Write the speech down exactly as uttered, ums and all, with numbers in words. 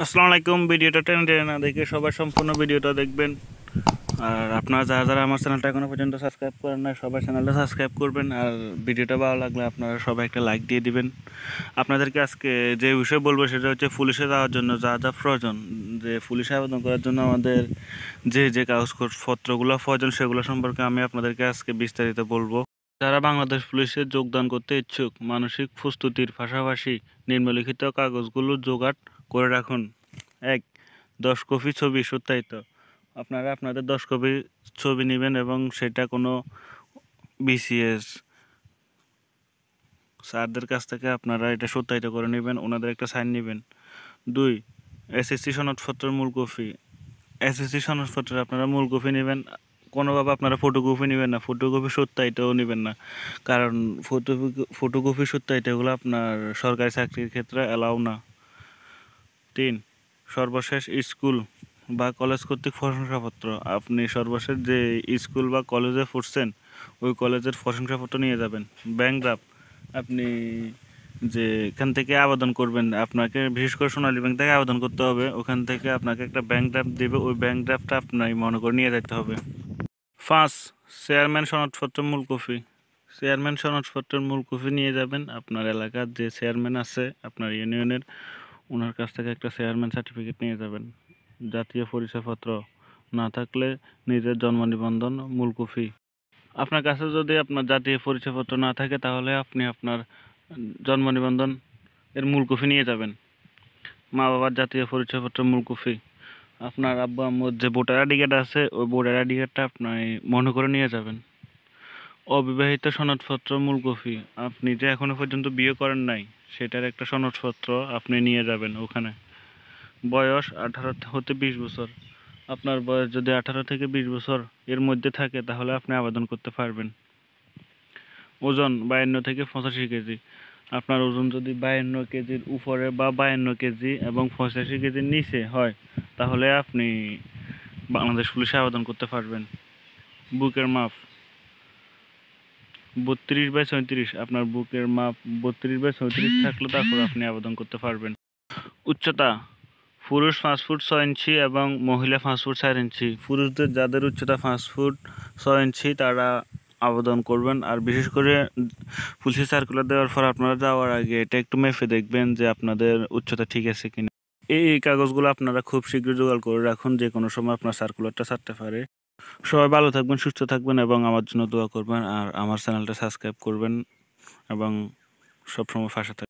আসসালামু আলাইকুম। ভিডিওটা টেনে টেনে না দেখে সবাই সম্পূর্ণ ভিডিওটা দেখবেন। আর আপনারা যারা যারা আমার চ্যানেলটা এখনো পর্যন্ত সাবস্ক্রাইব করেন না, সবাই চ্যানেলটা সাবস্ক্রাইব করবেন। আর ভিডিওটা ভালো লাগলে আপনারা সবাই একটা লাইক দিয়ে দিবেন। আপনাদেরকে আজকে যে বিষয় বলবো সেটা হচ্ছে পুলিশে যাওয়ার জন্য যা যা প্রয়োজন, যে পুলিশে আবেদন করার জন্য আমাদের যে যে কাগজপত্রগুলো প্রয়োজন সেগুলো সম্পর্কে আমি আপনাদেরকে আজকে বিস্তারিত বলবো। যারা বাংলাদেশ পুলিশে যোগদান করতে ইচ্ছুক, মানসিক প্রস্তুতির পাশাপাশি নিম্নলিখিত কাগজগুলো জোগাড় করে রাখুন। এক, দশ কপি ছবি সত্যায়িত। আপনারা আপনাদের দশ কপি ছবি নেবেন এবং সেটা কোনো বিসিএস স্যারদের কাছ থেকে আপনারা এটা সত্যায়িত করে নেবেন, ওনাদের একটা সাইন নেবেন। দুই, এসএসসি সনদপত্রের মূল কপি। এসএসসি সনদপত্রের আপনারা মূল কপি নেবেন, কোনোভাবে আপনারা ফটোকপি নেবেন না, ফটোকপি সত্যায়িতও নেবেন না, কারণ ফটো ফটোকপি সত্যায়িত এগুলো আপনার সরকারি চাকরির ক্ষেত্রে অ্যালাউ না। তিন, সর্বশেষ স্কুল বা কলেজ কর্তৃক প্রশংসাপত্র। আপনি সর্বশেষ যে স্কুল বা কলেজে পড়ছেন ওই কলেজের প্রশংসাপত্র নিয়ে যাবেন। ব্যাংক ড্রাফট, আপনি যে এখান থেকে আবেদন করবেন, আপনাকে বিশেষ করে সোনালী ব্যাংক থেকে আবেদন করতে হবে, ওখান থেকে আপনাকে একটা ব্যাংক ড্রাফট দেবে, ওই ব্যাংক ড্রাফটটা আপনার মনে করে নিয়ে যেতে হবে। পাঁচ, চেয়ারম্যান সনদপত্রের মূল কপি। চেয়ারম্যান সনদপত্রের মূল কপি নিয়ে যাবেন। আপনার এলাকার যে চেয়ারম্যান আছে আপনার ইউনিয়নের, ওনার কাছ থেকে একটা চেয়ারম্যান সার্টিফিকেট নিয়ে যাবেন। জাতীয় পরিচয়পত্র না থাকলে নিজের জন্ম নিবন্ধন মূল কপি। আপনার কাছে যদি আপনার জাতীয় পরিচয়পত্র না থাকে তাহলে আপনি আপনার জন্ম নিবন্ধন এর মূল কপি নিয়ে যাবেন। মা বাবার জাতীয় পরিচয়পত্রের মূল কপি। আপনার আব্বু আম্মুর যে ভোটার আইডি কার্ড আছে ওই ভোটার আইডি কার্ডটা আপনি মনে করে নিয়ে যাবেন। অবিবাহিত সনদপত্র মূল কপি। আপনি যে এখনো পর্যন্ত বিয়ে করেন নাই সেটার একটা সনদপত্র আপনি নিয়ে যাবেন ওখানে। বয়স আঠারো হতে বিশ বছর। আপনার বয়স যদি আঠারো থেকে বিশ বছর এর মধ্যে থাকে তাহলে আপনি আবেদন করতে পারবেন। ওজন বায়ান্ন থেকে পঁচাশি কেজি। আপনার ওজন যদি বায়ান্ন কেজির উপরে বা বায়ান্ন কেজি এবং পঁচাশি কেজির নিচে হয় তাহলে আপনি বাংলাদেশ পুলিশে আবেদন করতে পারবেন। বুকের মাপ বত্রিশ বাই ছয়ত্রিশ। আপনার বুকের মাপ বত্রিশ বাই ছয়ত্রিশ থাকলে তারপর আপনি আবেদন করতে পারবেন। উচ্চতা, পুরুষ পাঁচ ফুট ছয় ইঞ্চি এবং মহিলা পাঁচ ফুট চার ইঞ্চি। পুরুষদের যাদের উচ্চতা পাঁচ ফুট ছয় ইঞ্চি তারা আবেদন করবেন। আর বিশেষ করে পুলিশের সার্কুলার দেওয়ার পর আপনারা যাওয়ার আগে এটা একটু মেপে দেখবেন যে আপনাদের উচ্চতা ঠিক আছে কিনা। এই কাগজগুলো আপনারা খুব শীঘ্র জোগাড় করে রাখুন, যে কোনো সময় আপনার সার্কুলারটা ছাড়তে পারে। সবাই ভালো থাকবেন, সুস্থ থাকবেন এবং আমার জন্য দোয়া করবেন। আর আমার চ্যানেলটা সাবস্ক্রাইব করবেন এবং সবসময় পাশে থাকবেন।